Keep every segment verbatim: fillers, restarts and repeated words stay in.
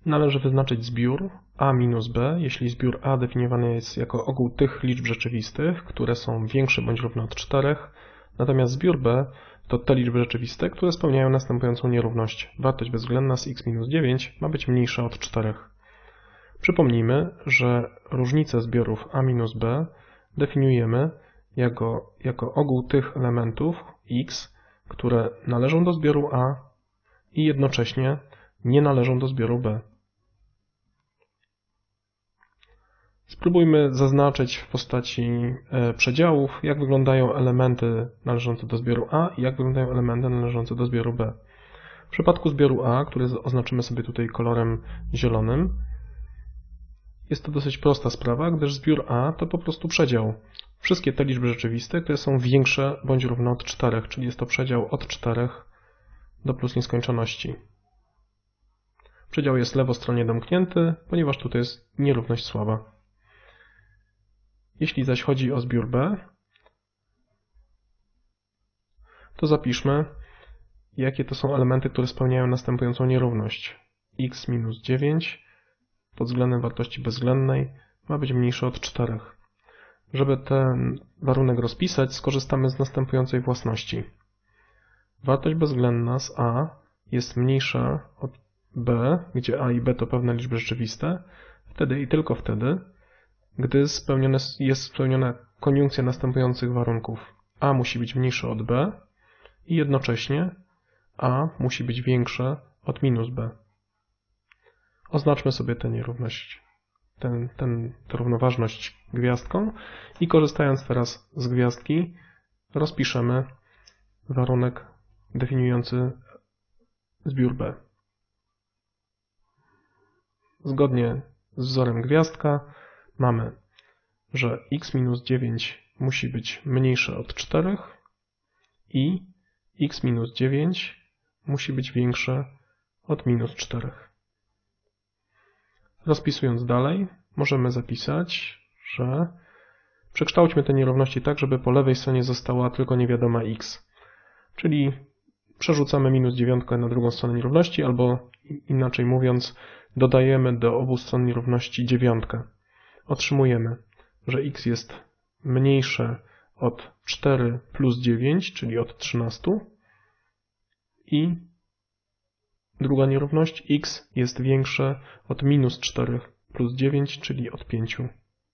Należy wyznaczyć zbiór a minus b, jeśli zbiór a definiowany jest jako ogół tych liczb rzeczywistych, które są większe bądź równe od czterech, natomiast zbiór b to te liczby rzeczywiste, które spełniają następującą nierówność. Wartość bezwzględna z x minus dziewięć ma być mniejsza od czterech. Przypomnijmy, że różnicę zbiorów a minus b definiujemy jako, jako ogół tych elementów x, które należą do zbioru a i jednocześnie nie należą do zbioru b. Spróbujmy zaznaczyć w postaci przedziałów, jak wyglądają elementy należące do zbioru a i jak wyglądają elementy należące do zbioru b. W przypadku zbioru a, który oznaczymy sobie tutaj kolorem zielonym, jest to dosyć prosta sprawa, gdyż zbiór a to po prostu przedział. Wszystkie te liczby rzeczywiste, które są większe bądź równe od czterech, czyli jest to przedział od czterech do plus nieskończoności. Przedział jest lewostronnie domknięty, ponieważ tutaj jest nierówność słaba. Jeśli zaś chodzi o zbiór b, to zapiszmy, jakie to są elementy, które spełniają następującą nierówność. x minus dziewięć pod względem wartości bezwzględnej ma być mniejsze od czterech. Żeby ten warunek rozpisać, skorzystamy z następującej własności. Wartość bezwzględna z a jest mniejsza od b, gdzie a i b to pewne liczby rzeczywiste, wtedy i tylko wtedy, gdy spełnione jest spełniona koniunkcja następujących warunków. A musi być mniejsze od b i jednocześnie a musi być większe od minus b. Oznaczmy sobie tę nierówność, ten, ten, tę równoważność gwiazdką i korzystając teraz z gwiazdki rozpiszemy warunek definiujący zbiór b. Zgodnie z wzorem gwiazdka mamy, że x minus dziewięć musi być mniejsze od czterech i x minus dziewięć musi być większe od minus czterech. Rozpisując dalej, możemy zapisać, że przekształćmy te nierówności tak, żeby po lewej stronie została tylko niewiadoma x. Czyli przerzucamy minus dziewiątkę na drugą stronę nierówności, albo inaczej mówiąc, dodajemy do obu stron nierówności dziewiątkę. Otrzymujemy, że x jest mniejsze od cztery plus dziewięć, czyli od trzynastu i druga nierówność x jest większe od minus cztery plus dziewięć, czyli od pięciu.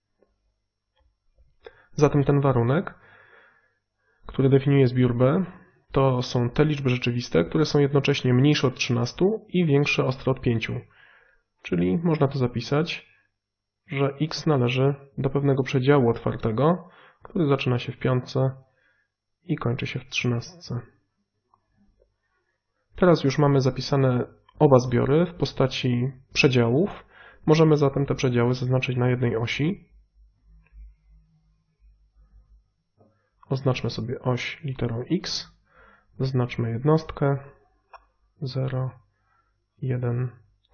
Zatem ten warunek, który definiuje zbiór b, to są te liczby rzeczywiste, które są jednocześnie mniejsze od trzynastu i większe ostro od pięciu. Czyli można to zapisać, że x należy do pewnego przedziału otwartego, który zaczyna się w piątce i kończy się w trzynastce. Teraz już mamy zapisane oba zbiory w postaci przedziałów. Możemy zatem te przedziały zaznaczyć na jednej osi. Oznaczmy sobie oś literą x. Zaznaczmy jednostkę zero, jeden,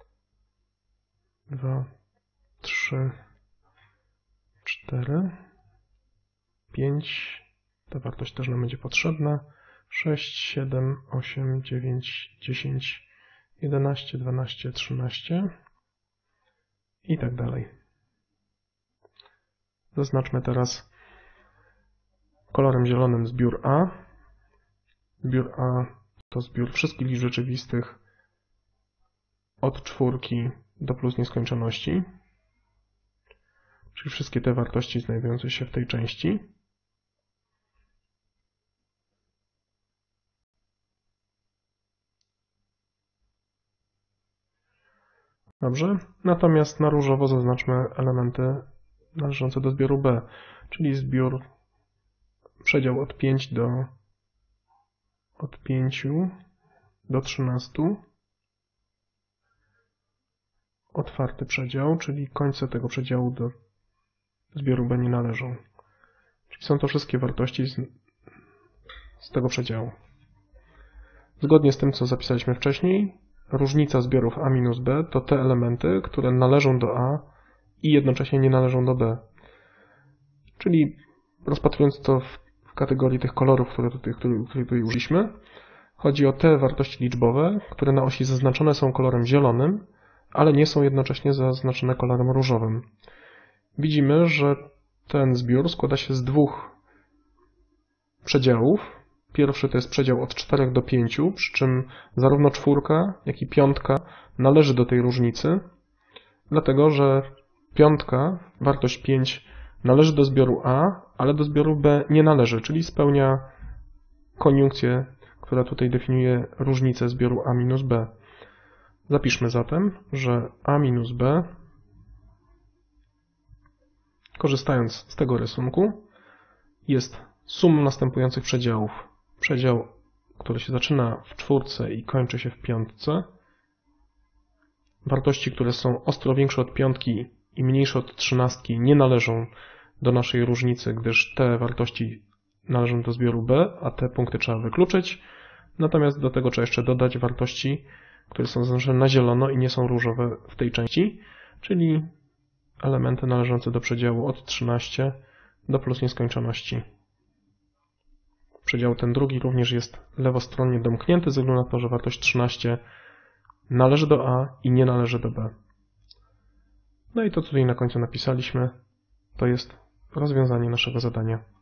dwa, trzy, cztery, pięć. Ta wartość też nam będzie potrzebna. sześć, siedem, osiem, dziewięć, dziesięć, jedenaście, dwanaście, trzynaście i tak dalej. Zaznaczmy teraz kolorem zielonym zbiór a. Zbiór a to zbiór wszystkich liczb rzeczywistych od czwórki do plus nieskończoności, czyli wszystkie te wartości znajdujące się w tej części. Dobrze, natomiast na różowo zaznaczmy elementy należące do zbioru b, czyli zbiór przedział od pięciu do od pięciu do trzynastu, otwarty przedział, czyli końce tego przedziału do zbioru b nie należą. Czyli są to wszystkie wartości z, z tego przedziału. Zgodnie z tym, co zapisaliśmy wcześniej, różnica zbiorów a minus b to te elementy, które należą do a i jednocześnie nie należą do b. Czyli rozpatrując to w kategorii tych kolorów, które tutaj, które, które tutaj użyliśmy, chodzi o te wartości liczbowe, które na osi zaznaczone są kolorem zielonym, ale nie są jednocześnie zaznaczone kolorem różowym. Widzimy, że ten zbiór składa się z dwóch przedziałów. Pierwszy to jest przedział od czterech do pięciu, przy czym zarówno czwórka, jak i piątka należy do tej różnicy, dlatego że piątka, wartość pięć, należy do zbioru A, ale do zbioru B nie należy, czyli spełnia koniunkcję, która tutaj definiuje różnicę zbioru A minus B. Zapiszmy zatem, że A minus B, korzystając z tego rysunku, jest sumą następujących przedziałów. Przedział, który się zaczyna w czwórce i kończy się w piątce. Wartości, które są ostro większe od piątki i mniejsze od trzynastki, nie należą do naszej różnicy, gdyż te wartości należą do zbioru B, a te punkty trzeba wykluczyć. Natomiast do tego trzeba jeszcze dodać wartości, które są zaznaczone na zielono i nie są różowe w tej części, czyli elementy należące do przedziału od trzynastu do plus nieskończoności. Przedział ten drugi również jest lewostronnie domknięty, ze względu na to, że wartość trzynaście należy do A i nie należy do B. No i to, co tutaj na końcu napisaliśmy, to jest rozwiązanie naszego zadania.